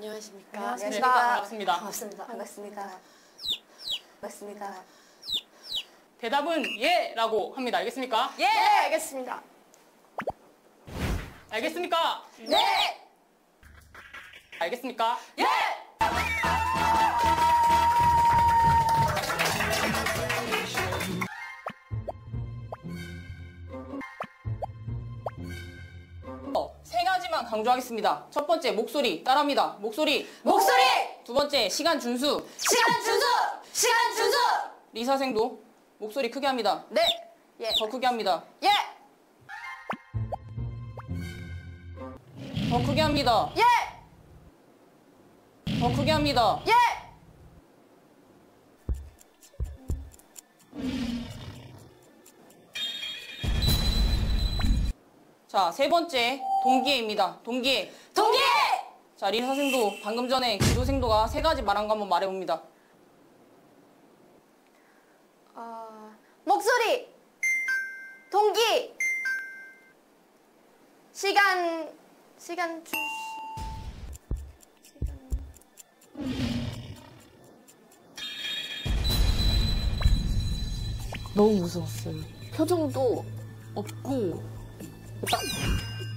안녕하십니까. 안녕하십니까. 네, 반갑습니다. 반갑습니다. 반갑습니다. 반갑습니다. 대답은 예라고 합니다. 알겠습니까? 예, 알겠습니다. 알겠습니까? 네, 알겠습니까? 예. 세 가지만 강조하겠습니다. 첫 번째, 목소리 따라합니다. 목소리. 목소리, 두 번째, 시간 준수. 시간 준수, 시간 준수. 리사생도 목소리 크게 합니다. 네, 예, 더 크게 합니다. 예, 더 크게 합니다. 예, 더 크게 합니다. 예. 자, 세 번째, 동기애입니다. 동기애. 동기, 자, 리사생도 방금 전에 기도생도가 세 가지 말한 거 한번 말해봅니다. 목소리, 동기, 시간 시간. 너무 무서웠어요. 표정도 없고 딱